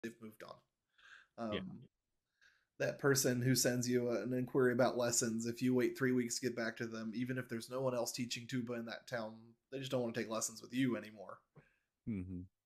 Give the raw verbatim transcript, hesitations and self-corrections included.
they've moved on. Yeah. Um, that person who sends you an inquiry about lessons, if you wait three weeks to get back to them, even if there's no one else teaching tuba in that town, they just don't want to take lessons with you anymore. Hmm.